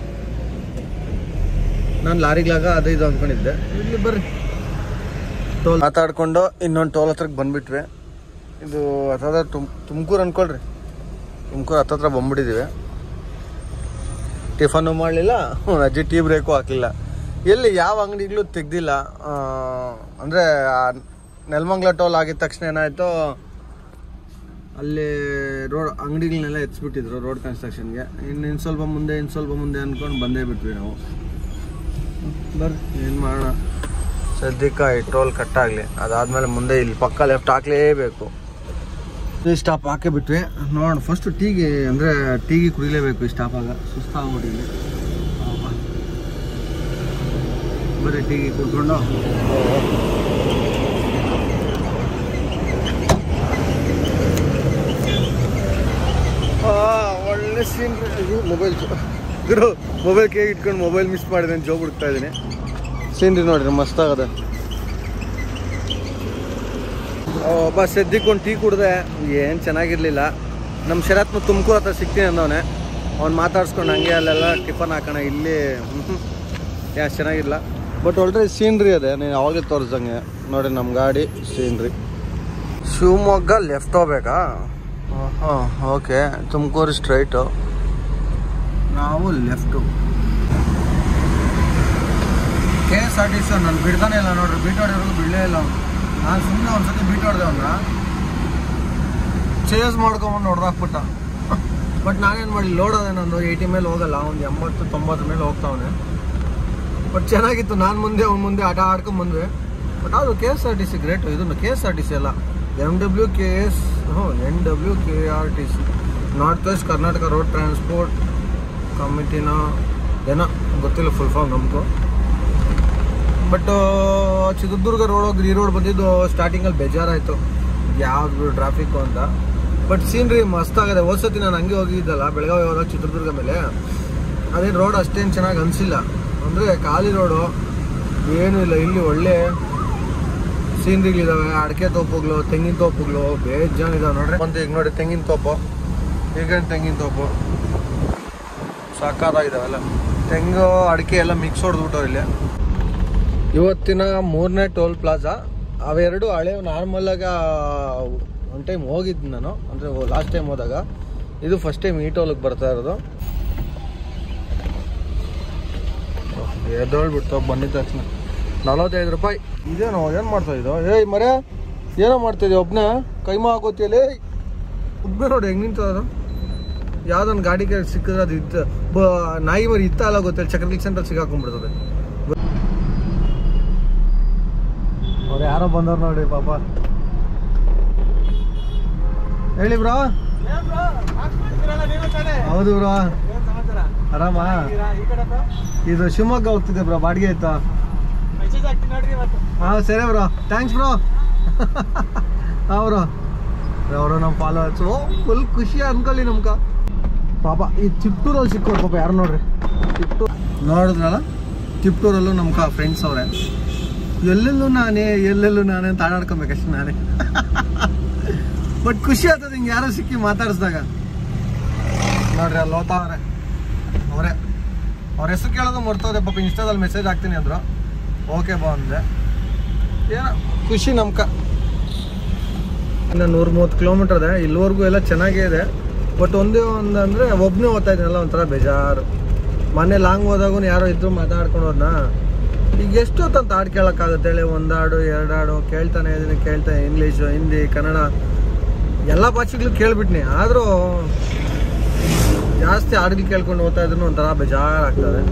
ನಾನು ಲಾರಿಗಳಾಗ ಅದೇ ಇದು ಅಂದ್ಕೊಂಡಿದ್ದೆ. ಇಲ್ಲಿ ಬರ್ರಿ, ಟೋಲ್ ಮಾತಾಡ್ಕೊಂಡು ಇನ್ನೊಂದು ಟೋಲ್ ಹತ್ರಕ್ಕೆ ಬಂದ್ಬಿಟ್ವಿ. ಇದು ಹತ್ತದ ತುಮಕೂರು ಅನ್ಕೊಳ್ರಿ. ತುಮಕೂರು ಹತ್ತತ್ರ ಬಂದ್ಬಿಟ್ಟಿದ್ದೀವಿ. ಟಿಫನ್ನು ಮಾಡಲಿಲ್ಲ, ಅಜ್ಜಿ ಟೀ ಬ್ರೇಕು ಹಾಕಲಿಲ್ಲ. ಎಲ್ಲಿ ಯಾವ ಅಂಗಡಿಗಳು ತೆಗ್ದಿಲ್ಲ. ಅಂದರೆ ನೆಲಮಂಗಲ ಟೋಲ್ ಆಗಿದ ತಕ್ಷಣ ಏನಾಯಿತು, ಅಲ್ಲಿ ರೋಡ್ ಅಂಗಡಿಗಳನ್ನೆಲ್ಲ ಎತ್ಸ್ಬಿಟ್ಟಿದ್ರು ರೋಡ್ ಕನ್ಸ್ಟ್ರಕ್ಷನ್ಗೆ. ಇನ್ನು ಸ್ವಲ್ಪ ಮುಂದೆ ಅಂದ್ಕೊಂಡು ಬಂದೇ ಬಿಟ್ವಿ ನಾವು. ಬರ್ರಿ, ಏನು ಮಾಡೋಣ, ಸದ್ಯಕ್ಕೆ ಈ ಟೋಲ್ ಕಟ್ಟಾಗಲಿ. ಅದಾದಮೇಲೆ ಮುಂದೆ ಇಲ್ಲಿ ಪಕ್ಕ ಲೆಫ್ಟ್ ಹಾಕಲೇಬೇಕು. ಈ ಸ್ಟಾಪ್ ಹಾಕೇ ಬಿಟ್ವಿ. ನೋಡೋಣ, ಫಸ್ಟು ಟೀಗೆ ಅಂದರೆ ಟೀಗೆ ಕುಡಿಲೇಬೇಕು. ಈ ಸ್ಟಾಪಾಗ ಸುಸ್ತಾಗ್ಬಿಟ್ಟಿದೆ. ಬರೀ ಟೀಗೆ ಕುಡ್ಕೊಂಡು ಒಳ್ಳೆ ಸೀನ್. ಮೊಬೈಲ್ ಕೇಕ್ ಇಟ್ಕೊಂಡು ಮೊಬೈಲ್ ಮಿಸ್ ಮಾಡಿದೆ ಅಂತ ಜೋಬ್ ಹುಡುಕ್ತಾ ಇದ್ದೀನಿ. ಸೀನ್ರಿ ನೋಡ್ರಿ, ಮಸ್ತಾಗದೆ. ಒಬ್ಬ ಸದ್ಯಕ್ಕೆ ಒಂದು ಟೀ ಕುಡ್ದೆ, ಏನು ಚೆನ್ನಾಗಿರಲಿಲ್ಲ. ನಮ್ಮ ಶರತ್ನ ತುಮಕೂರು ಹತ್ರ ಸಿಗ್ತೀನಿ ಅಂದವನೇ. ಅವ್ನು ಮಾತಾಡ್ಸ್ಕೊಂಡು ಹಂಗೆ ಅಲ್ಲೆಲ್ಲ ಟಿಫನ್ ಹಾಕೋಣ, ಇಲ್ಲಿ ಯಾಕೆ ಚೆನ್ನಾಗಿಲ್ಲ. ಬಟ್ ಒಳ್ಳೆ ಸೀನ್ರಿ ಅದೇ, ನೀನು ಅವಾಗಲೇ ತೋರಿಸ್ದಂಗೆ. ನೋಡಿ ನಮ್ಮ ಗಾಡಿ ಸೀನ್ರಿ. ಶಿವಮೊಗ್ಗ ಲೆಫ್ಟ್ ಹೋಗ್ಬೇಕಾ? ಹಾಂ, ಓಕೆ. ತುಮಕೂರು ಸ್ಟ್ರೈಟು, ನಾವು ಲೆಫ್ಟು. KSRTC ನಾನು ಬಿಡ್ತಾನೆ ಇಲ್ಲ ನೋಡ್ರಿ. ಬೀಟ್ ಹೊಡೆಯೋರ್ಗು ಬಿಡಲೇ ಇಲ್ಲ ಅವನು. ನಾನು ಸುಮ್ಮನೆ ಒಂದ್ಸತಿ ಬೀಟ್ ಹೊಡೆದೆ ಅವನ್ನ, ಚೇಸ್ ಮಾಡ್ಕೊಂಬಂದು ಹೊಡೆದಾಕ್ಬಿಟ್ಟ. ಬಟ್ ನಾನೇನು ಮಾಡಿ, ಲೋಡ್ ಅದೇ ನಂದು 80 ಮೇಲೆ ಹೋಗಲ್ಲ, ಒಂದು 80-90 ಮೇಲೆ ಹೋಗ್ತಾವನೆ. ಬಟ್ ಚೆನ್ನಾಗಿತ್ತು. ನಾನು ಮುಂದೆ ಅವ್ನು ಮುಂದೆ ಆಟ ಆಡ್ಕೊಂಬಂದ್ವಿ. ಬಟ್ ಅದು KSRTC ಗ್ರೇಟು. ಇದನ್ನು KSRTC ಅಲ್ಲ, NWKRTC, north west Karnataka road transport ಕಮಿಟಿನ ಏನೋ ಗೊತ್ತಿಲ್ಲ ಫುಲ್ ಫಾರ್ಮ್ ನಮಗೂ. ಬಟ್ ಚಿತ್ರದುರ್ಗ ರೋಡ್ ಹೋಗಿ ಈ ರೋಡ್ ಬಂದಿದ್ದು ಸ್ಟಾರ್ಟಿಂಗಲ್ಲಿ ಬೇಜಾರಾಯಿತು, ಯಾವ್ದು ಟ್ರಾಫಿಕ್ಕು ಅಂತ. But scenery ಮಸ್ತಾಗಿದೆ. ಹೋದ್ಸತಿ ನಾನು ಹಂಗೆ ಹೋಗಿದ್ದಲ್ಲ ಬೆಳಗಾವಿ ಹೋದಾಗ ಚಿತ್ರದುರ್ಗ ಮೇಲೆ, ಅದೇನು ರೋಡ್ ಅಷ್ಟೇನು ಚೆನ್ನಾಗಿ ಅನಿಸಿಲ್ಲ. ಅಂದರೆ ಖಾಲಿ ರೋಡು, ಏನೂ ಇಲ್ಲ. ಇಲ್ಲಿ ಒಳ್ಳೆ ಸೀನ್ರಿಗಳಿದ್ದಾವೆ, ಅಡಿಕೆ ತೋಪುಗಳು, ತೆಂಗಿನ ತೋಪುಗಳು ಬೇಜಾನಿದ್ದಾವೆ ನೋಡ್ರಿ. ಒಂದು ಈಗ ನೋಡಿ ತೆಂಗಿನ ತೋಪು, ಈಗೇನು ತೆಂಗಿನ ತೋಪು ಸಾಕಾಗಿದ್ದಾವೆಲ್ಲ. ತೆಂಗು ಅಡಿಕೆ ಎಲ್ಲ ಮಿಕ್ಸ್ ಹೊಡೆದ್ಬಿಟ್ಟೋ ಇಲ್ಲಿ. ಇವತ್ತಿನ 3ನೇ ಟೋಲ್ ಪ್ಲಾಜಾ. ಅವೆರಡು ಹಳೆ ನಾರ್ಮಲಾಗ ಒನ್ ಟೈಮ್ ಹೋಗಿದ್ದು ನಾನು, ಅಂದರೆ ಲಾಸ್ಟ್ ಟೈಮ್ ಹೋದಾಗ. ಇದು ಫಸ್ಟ್ ಟೈಮ್ ಈ ಟೋಲಿಗೆ ಬರ್ತಾ ಇರೋದು. ಎದ್ದೋಳ್ಬಿಡ್ತು ಬಂದಿದ್ದ ತಕ್ಷಣ 45 ರೂಪಾಯಿ. ಇದೇನೋ ಏನು ಮಾಡ್ತಾ ಇದ್ದೋ? ಏಯ್ ಮರ, ಏನೋ ಮಾಡ್ತಾಯಿದ್ದೆ ಒಬ್ಬನೇ ಕೈಮಾ ಹಾಕೋತಿಯಲ್ಲಿ. ಒಬ್ಬನೇ ನೋಡಿ ಹೆಂಗೆ ನಿಂತದ. ಯಾವುದೊಂದು ಗಾಡಿ ಸಿಕ್ಕಿದ್ರೆ ಅದು ಇತ್ತು, ನಾಯಿ ಮರಿ ಇತ್ತ ಅಲ್ಲ ಗೊತ್ತಿಲ್ಲ, ಚಕ್ರಲಿಕ್ ಸೆಂಟ್ರಲ್ಲಿ ಸಿಗಾಕೊಂಡ್ಬಿಡ್ತದೆ. ಅವ್ರು ಯಾರೋ ಬಂದವ್ರು ನೋಡಿ ಪಾಪ. ಹೇಳಿ ಬ್ರೋ. ಹೌದು ಬ್ರೋ, ಆರಾಮಾ? ಇದು ಶಿವಮೊಗ್ಗ ಹೋಗ್ತಿದ್ದೆ ಬ್ರೋ, ಬಾಡಿಗೆ ಆಯ್ತಾ? ಹಾಂ ಸರಿ ಬ್ರೋ, ಥ್ಯಾಂಕ್ಸ್ ಬ್ರೋ. ಹಾಂ ಬ್ರೋ, ಅವರು ನಮ್ಮ ಫಾಲೋವರ್ಸು ಫುಲ್ ಖುಷಿ ಅನ್ಕೊಳ್ಳಿ ನಮ್ಕ. ಪಾಪ ಈ ಚಿತ್ತೂರಲ್ಲಿ ಸಿಕ್ಕೋರು ಪಾಪ, ಯಾರು ನೋಡ್ರಿ ಚಿತ್ತೂರು ನೋಡಿದ್ರಲ್ಲ, ಚಿತ್ತೂರಲ್ಲೂ ನಮ್ಕ ಫ್ರೆಂಡ್ಸ್ ಅವ್ರೆ. ಎಲ್ಲೆಲ್ಲೂ ನಾನೇ ಅಂತ ಆಡಾಡ್ಕೊಬೇಕಷ್ಟೆ ನಾನೇ. ಬಟ್ ಖುಷಿ ಆಗ್ತದೆ ಹಿಂಗೆ ಯಾರೋ ಸಿಕ್ಕಿ ಮಾತಾಡಿಸಿದಾಗ. ನೋಡ್ರಿ ಅಲ್ಲಿ ಹೋಗ್ತಾವ್ರೆ ಅವ್ರ ಹೆಸರು ಕೇಳೋದು ಮರ್ತೋದೆ ಪಾಪ. ಇನ್ಸ್ಟಾದಲ್ಲಿ ಮೆಸೇಜ್ ಹಾಕ್ತೀನಿ ಅಂದರು, ಓಕೆ ಬಾ ಅಂದೆ. ಏನೋ ಖುಷಿ ನಮ್ಕ. ಇನ್ನು 130 ಕಿಲೋಮೀಟರ್ ಇದೆ. ಇಲ್ಲಿವರೆಗೂ ಎಲ್ಲ ಚೆನ್ನಾಗೇ ಇದೆ. ಬಟ್ ಒಂದೇ ಒಂದು ಅಂದರೆ ಒಬ್ಬನೇ ಓದ್ತಾ ಇದ್ದೀನಲ್ಲ, ಒಂಥರ ಬೇಜಾರು. ಮನೆ ಲಾಂಗ್ ಹೋದಾಗೂ ಯಾರೋ ಇದ್ರು ಮಾತಾಡ್ಕೊಂಡು ಹೋದ್ನಾ. ಈಗ ಎಷ್ಟು ಹೊತ್ತಂತ ಹಾಡು ಕೇಳೋಕ್ಕಾಗುತ್ತೆ ಹೇಳಿ? 1 ಹಾಡು 2 ಹಾಡು ಕೇಳ್ತಾನೆ ಇದನ್ನು ಕೇಳ್ತಾನೆ. ಇಂಗ್ಲೀಷು, ಹಿಂದಿ, ಕನ್ನಡ ಎಲ್ಲ ಭಾಷೆಗಳು ಕೇಳಿಬಿಟ್ನಿ. ಆದರೂ ಜಾಸ್ತಿ ಹಾಡುಗಳು ಕೇಳ್ಕೊಂಡು ಹೋಗ್ತಾ ಇದ್ರು ಒಂಥರ ಬೇಜಾರಾಗ್ತದೆ.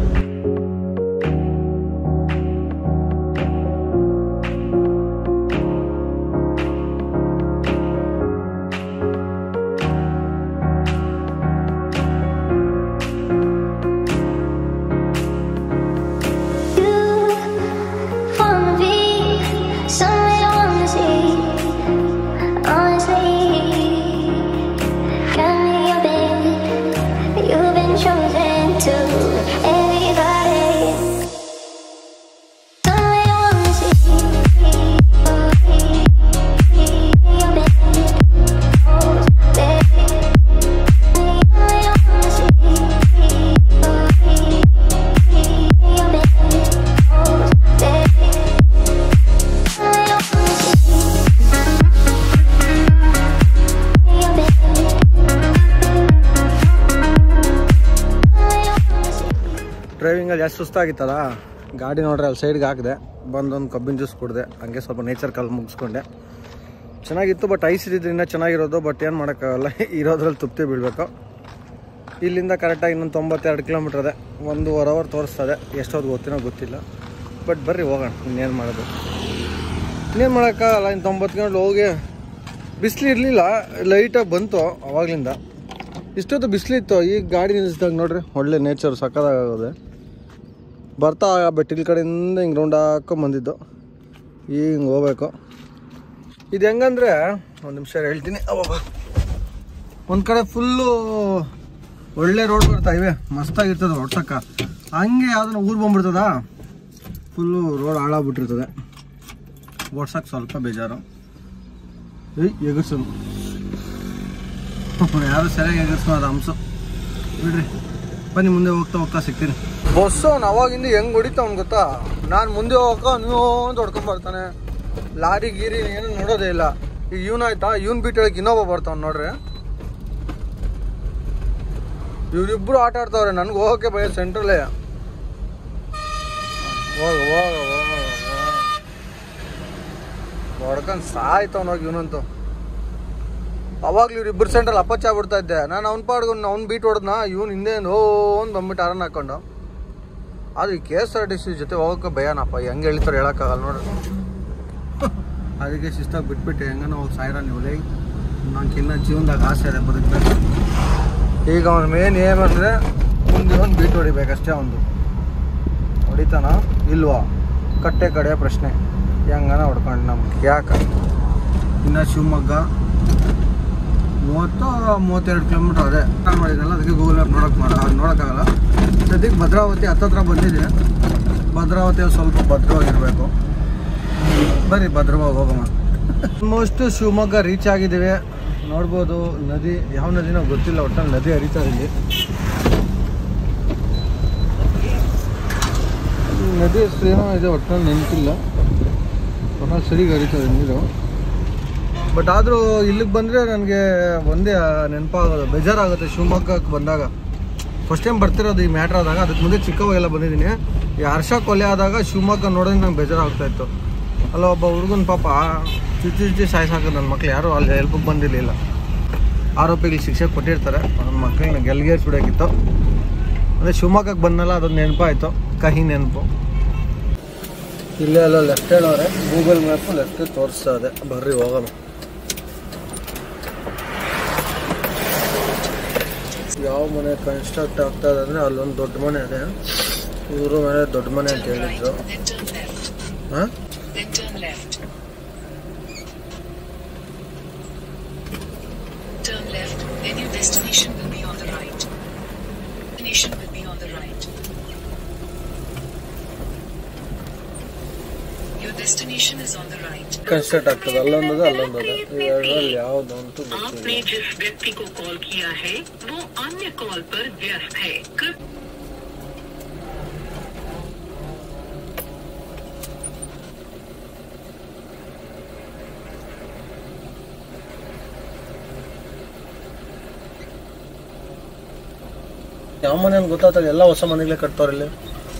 ಡ್ರೈವಿಂಗಲ್ಲಿ ಜಾಸ್ತಿ ಸುಸ್ತಾಗಿತ್ತಲ್ಲ, ಗಾಡಿ ನೋಡ್ರೆ ಅಲ್ಲಿ ಸೈಡ್ಗೆ ಹಾಕಿದೆ. ಬಂದೊಂದು ಕಬ್ಬಿನ ಜ್ಯೂಸ್ ಕುಡಿದೆ. ಹಂಗೆ ಸ್ವಲ್ಪ ನೇಚರ್ ಕಾಲ್ ಮುಗಿಸ್ಕೊಂಡೆ. ಚೆನ್ನಾಗಿತ್ತು. ಬಟ್ ಐಸ್ ಇದ್ದಿದ್ದು ಇನ್ನೂ ಚೆನ್ನಾಗಿರೋದು. ಬಟ್ ಏನು ಮಾಡೋಕ್ಕಾಗಲ್ಲ, ಇರೋದ್ರಲ್ಲಿ ತೃಪ್ತಿ ಬೀಳಬೇಕು. ಇಲ್ಲಿಂದ ಕರೆಕ್ಟಾಗಿ ಇನ್ನೊಂದು 92 ಕಿಲೋಮೀಟ್ರ್ ಇದೆ. 1.5 ಅವರ್ ತೋರಿಸ್ತದೆ. ಎಷ್ಟೊತ್ತು ಗೊತ್ತಿಲ್ಲ. ಬಟ್ ಬರ್ರಿ ಹೋಗೋಣ. ಇನ್ನೇನು ಮಾಡೋದು, ಇನ್ನೇನು ಮಾಡೋಕ್ಕಾಗಲ್ಲ. ಇನ್ನು 90 ಕಿಲೋಮೀಟ್ರ್ ಹೋಗಿ ಬಿಸಿಲು ಇರಲಿಲ್ಲ, ಲೈಟಾಗಿ ಬಂತು ಅವಾಗಲಿಂದ. ಇಷ್ಟೊತ್ತು ಬಿಸಿಲಿತ್ತು. ಈಗ ಗಾಡಿ ನಿಲ್ಲಿಸಿದಾಗ ನೋಡ್ರಿ ಒಳ್ಳೆ ನೇಚರ್ ಸಕ್ಕತ್ತಾಗೋದೆ. ಬರ್ತಾ ಬೆಟ್ಟಿನ ಕಡೆಯಿಂದ ಹಿಂಗೆ ರೌಂಡ್ ಹಾಕೊಂಡು ಬಂದಿದ್ದು. ಈಗ ಹಿಂಗೆ ಹೋಗ್ಬೇಕು. ಇದು ಹೆಂಗಂದರೆ ಒಂದು ನಿಮಿಷ ಹೇಳ್ತೀನಿ. ಅವಾಗ ಒಂದು ಕಡೆ ಫುಲ್ಲು ಒಳ್ಳೆ ರೋಡ್ ಬರ್ತಾ ಇವೆ, ಮಸ್ತಾಗಿರ್ತದೆ ಓಡ್ಸೋಕ್ಕೆ. ಹಂಗೆ ಯಾವುದನ್ನ ಊರು ಬಂದ್ಬಿಡ್ತದ, ಫುಲ್ಲು ರೋಡ್ ಹಾಳಾಗ್ಬಿಟ್ಟಿರ್ತದೆ. ಓಡ್ಸೋಕ್ಕೆ ಸ್ವಲ್ಪ ಬೇಜಾರು. ಎಗರ್ಸೋದು ಯಾರು ಸರಿಯಾಗಿ ಎಗರ್ಸ್ಕೊಳ್ಳೋದು ಹಂಸು ಬಿಡ್ರಿ. ಬನ್ನಿ ಮುಂದೆ ಹೋಗ್ತಾ ಸಿಗ್ತೀನಿ. ಬಸ್ಸು ಅವ್ನು ಅವಾಗಿಂದ ಹೆಂಗೆ ಹೊಡಿತಾವ್ನು ಗೊತ್ತಾ? ನಾನು ಮುಂದೆ ಹೋಗೋ ನೀವು ಅಂತ ಹೊಡ್ಕೊಂಬರ್ತಾನೆ. ಲಾರಿ ಗೀರಿ ಏನು ನೋಡೋದೇ ಇಲ್ಲ. ಈಗ ಇವನಾಯ್ತಾ, ಇವನ್ ಬಿಟ್ಟು ಹೇಳಕ್ಕೆ ಇನ್ನೊಬ್ಬ ಬರ್ತಾವ್ನು ನೋಡ್ರಿ. ಇವರಿಬ್ಬರು ಆಟ ಆಡ್ತಾವ್ರೆ. ನನಗೆ ಹೋಗೋಕ್ಕೆ ಭಯ ಸೆಂಟ್ರಲ್ಲೇ. ಹೊಡ್ಕೊಂಡು ಸಾಯ್ತವನೋಗಿ ಇವನಂತೂ. ಅವಾಗ್ಲೂ ಇವ್ರಿಬ್ಬರು ಸೆಂಟ್ರಲ್ ಅಪ್ಪಚ್ಚ ಆಗ್ಬಿಡ್ತಾ ಇದ್ದೆ ನಾನು. ಅವ್ನ ಪಾಡ್ಕೊಂಡು ಅವ್ನು ಬೀಟ್ ಹೊಡೆದ್ನ, ಇವ್ನು ಹಿಂದೆ ಒಂದು ಬಂದ್ಬಿಟ್ಟು ಅರನ್ ಹಾಕೊಂಡು. ಅದು ಈ KSRTC ಜೊತೆ ಹೋಗೋಕ್ಕೆ ಭಯನಪ್ಪ. ಹೆಂಗೆ ಹೇಳ್ತಾರೆ ಹೇಳೋಕ್ಕಾಗಲ್ಲ ನೋಡ್ರಿ. ಅದಕ್ಕೆ ಶಿಸ್ತಾಗಿ ಬಿಟ್ಬಿಟ್ಟು ಹೆಂಗನ ಹೋಗಿ ಸಾಯಿರ ನೀವು. ಲೈ ನಂಗೆ ಇನ್ನೂ ಜೀವನದಾಗ ಆಸೆ ಇದೆ ಬದುಕಬೇಕು. ಈಗ ಅವ್ನ ಮೇನ್ ಏನಂದರೆ ಮುಂದೆ ಒಂದು ಬೀಟ್ ಹೊಡಿಬೇಕಷ್ಟೇ. ಒಂದು ಹೊಡಿತಾನ ಇಲ್ವಾ ಕಟ್ಟೆ ಕಡೆ ಪ್ರಶ್ನೆ. ಹೆಂಗನ ಹೊಡ್ಕೊಂಡು ನಮ್ಗೆ ಯಾಕೆ. ಇನ್ನು ಶಿವಮೊಗ್ಗ 30-32 ಕಿಲೋಮೀಟ್ರ್ ಅದೇ ಮಾಡಿದ್ನಲ್ಲ. ಅದಕ್ಕೆ ಗೂಗಲ್ ಮ್ಯಾಪ್ ನೋಡೋಕ್ಕಾಗಲ್ಲ. ಸದ್ಯಕ್ಕೆ ಭದ್ರಾವತಿ ಹತ್ತತ್ರ ಬಂದಿದೆ. ಭದ್ರಾವತಿ ಸ್ವಲ್ಪ ಭದ್ರವಾಗಿರಬೇಕು. ಬರೀ ಭದ್ರವಾಗಿ ಹೋಗೋಣ. ಆಲ್ಮೋಸ್ಟ್ ಶಿವಮೊಗ್ಗ ರೀಚ್ ಆಗಿದ್ದೀವಿ. ನೋಡ್ಬೋದು ನದಿ, ಯಾವ ನದಿನೋ ಗೊತ್ತಿಲ್ಲ, ಒಟ್ಟಲ್ಲಿ ನದಿ ಹರಿತಾ ಇಲ್ಲಿ. ನದಿ ಹೆಸರು ಏನೋ ಇದೆ, ಒಟ್ಟಲ್ಲಿ ನೆನಪಿಲ್ಲ. ಒಟ್ಟಲ್ಲಿ ಸರಿಗೆ ಹರಿತದೆ ನೀರು. ಬಟ್ ಆದರೂ ಇಲ್ಲಿಗೆ ಬಂದರೆ ನನಗೆ ಒಂದೇ ನೆನಪಾಗೋದು, ಬೇಜಾರಾಗುತ್ತೆ. ಶಿವಮೊಗ್ಗಕ್ಕೆ ಬಂದಾಗ ಫಸ್ಟ್ ಟೈಮ್ ಬರ್ತಿರೋದು ಈ ಮ್ಯಾಟ್ರ್ ಆದಾಗ. ಅದಕ್ಕೆ ಮುಂದೆ ಚಿಕ್ಕವಾಗೆಲ್ಲ ಬಂದಿದ್ದೀನಿ. ಈ ಹರ್ಷ ಕೊಲೆ ಆದಾಗ ಶಿವಮೊಗ್ಗ ನೋಡೋದು ನಂಗೆ ಬೇಜಾರಾಗ್ತಾಯಿತ್ತು. ಅಲ್ಲ ಒಬ್ಬ ಹುಡುಗನ ಪಾಪ ಚುಚ್ಚಿ ಸಾಯಿಸಾಕೋದು. ನನ್ನ ಮಕ್ಳು ಯಾರೂ ಅಲ್ಲಿ ಹೆಲ್ಪಿಗೆ ಬಂದಿರಲಿಲ್ಲ. ಆರೋಪಿಗಳಿಗೆ ಶಿಕ್ಷೆ ಕೊಟ್ಟಿರ್ತಾರೆ. ನನ್ನ ಮಕ್ಕಳನ್ನ ಗೆಲ್ಗೇರ್ಸ್ಬಿಡೋಕ್ಕಿತ್ತು. ಅದೇ ಶಿವಮೊಗ್ಗಕ್ಕೆ ಬಂದಲ್ಲ, ಅದೊಂದು ನೆನಪಾಯಿತು, ಕಹಿ ನೆನಪು. ಇಲ್ಲೇ ಅಲ್ಲ ಲೆಫ್ಟ್ ಹೇಳೋರೆ, ಗೂಗಲ್ ಮ್ಯಾಪು ಲೆಫ್ಟ್ ತೋರಿಸ್ತಾ ಇದೆ. ಬರ್ರಿ ಹೋಗೋಣ. ಯಾವ ಮನೆ ಕನ್ಸ್ಟ್ರಕ್ಟ್ ಆಗ್ತಾ ಇದೆ ಅಂದರೆ ಅಲ್ಲೊಂದು ದೊಡ್ಡ ಮನೆ ಇದೆ. ಇವರು ಮನೆ ದೊಡ್ಡ ಮನೆ ಅಂತ ಹೇಳಿದ್ರು. ಹಾಂ destination is on the right. Construct ಆಗ್ತದೆ ಅಲ್ಲೊಂದದ ಅಲ್ಲೊಂದದ ಇವೆರಡರಲ್ಲಿ ಯಾವ್ದು ಅಂತ आपने जिस व्यक्ति को कॉल किया है वो अन्य कॉल पर व्यस्त है. ಯಾವ ಮನೆ ಅಂತ ಗೊತ್ತಾಗ್ತದೆ ಎಲ್ಲ ಹೊಸ ಮನೆಗಳೇ ಕಟ್ತಾವ್ರ ಇಲ್ಲಿ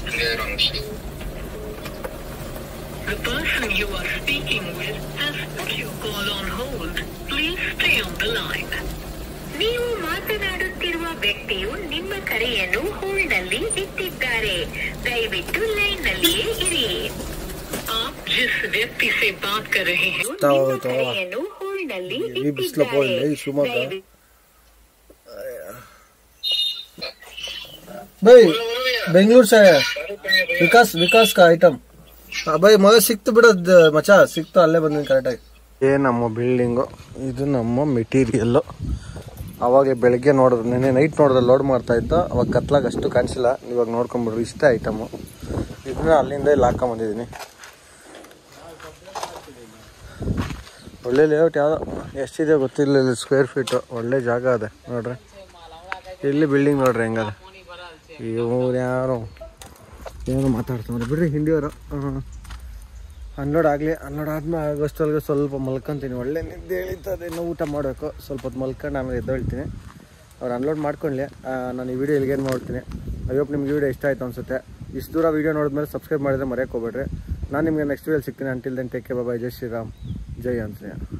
The person you are speaking with has put your call on hold. Please stay on the line. ನೀವು ಮಾತನಾಡುತ್ತಿರುವ ವ್ಯಕ್ತಿಯು ನಿಮ್ಮ ಕರೆಯನ್ನು ಹೋಲ್ಡ್ನಲ್ಲಿ ಇಟ್ಟಿದ್ದಾರೆ. ದಯವಿಟ್ಟು ಲೈನ್ನಲ್ಲಿಯೇ ಇರಿ. आप जिस व्यक्ति से बात कर रहे हैं ನಿಮ್ಮ ಕರೆಯನ್ನು ಹೋಲ್ಡ್ನಲ್ಲಿ ಇಟ್ಟಿದ್ದಾರೆ. भाई बेंगलुरु से है विकास का आइटम भाई मग ಸಿಕ್ತು ಬಿಡೋದು ಮಚಾ ಸಿಕ್ತು ಅಲ್ಲೇ ಬಂದಿನಿ ಕರೆಕ್ಟಾಗಿ ಏ ನಮ್ಮ ಬಿಲ್ಡಿಂಗು ಇದು ನಮ್ಮ ಮೆಟೀರಿಯಲ್ಲು ಅವಾಗ ಬೆಳಗ್ಗೆ ನೋಡಿದ್ರು ನೆನ್ನೆ ನೈಟ್ ನೋಡಿದ್ರೆ ಲೋಡ್ ಮಾಡ್ತಾ ಇತ್ತು ಅವಾಗ ಕತ್ಲಾಗ ಅಷ್ಟು ಕಾಣಿಸಿಲ್ಲ ಇವಾಗ ನೋಡ್ಕೊಂಬಿಡ್ರಿ ಇಷ್ಟೇ ಐಟಮು ಇದನ್ನ ಅಲ್ಲಿಂದ ಇಲ್ಲಿ ಹಾಕೊಂಬಂದಿದ್ದೀನಿ ಒಳ್ಳೆ ಲೇಔಟ್ ಯಾವುದೋ ಎಷ್ಟಿದೆ ಗೊತ್ತಿರಲಿಲ್ಲ ಸ್ಕ್ವೇರ್ ಫೀಟು ಒಳ್ಳೆ ಜಾಗ ಅದೇ ನೋಡ್ರಿ ಇಲ್ಲಿ ಬಿಲ್ಡಿಂಗ್ ನೋಡ್ರಿ ಹೆಂಗದೆ ಇವ್ರು ಯಾರು ಏನೋ ಮಾತಾಡ್ತಾರೆ ಬಿಡ್ರಿ ಹಿಂದಿಯವರು ಅನ್ಲೋಡ್ ಆದ್ಮೇಲೆ ಆಗೋಷ್ಟೊಳಗೆ ಸ್ವಲ್ಪ ಮಲ್ಕೊತೀನಿ ಒಳ್ಳೆ ನಿದ್ದೆ ಹೇಳಿರ್ತದೆ ಇನ್ನೂ ಊಟ ಮಾಡಬೇಕು ಸ್ವಲ್ಪ ಹೊತ್ತು ಮಲ್ಕೊಂಡು ಆಮೇಲೆ ಎದ್ದೇಳ್ತೀನಿ ಅವ್ರು ಅನ್ಲೋಡ್ ಮಾಡ್ಕೊಳ್ಳಿ ನಾನು ಈ ವಿಡಿಯೋ ಇಲ್ಲಿಗೇನು ಮಾಡ್ತೀನಿ ಅಯ್ಯೋಪ್ ನಿಮ್ಗೆ ವಿಡಿಯೋ ಇಷ್ಟ ಆಯಿತು ಅನಿಸುತ್ತೆ ಇಷ್ಟು ದೂರ ವಿಡಿಯೋ ನೋಡಿದ್ಮೇಲೆ ಸಬ್ಸ್ಕ್ರೈಬ್ ಮಾಡಿದ್ರೆ ಮರೆಯೋಕೆ ಹೋಗ್ಬೇಡ್ರಿ ನಾನು ನಿಮಗೆ ನೆಕ್ಸ್ಟ್ ವಿಡಿಯೋ ಸಿಗ್ತೀನಿ until then take care bye ಜೈ ಶ್ರೀರಾಮ್ ಜೈ ಆಂಜನೇಯ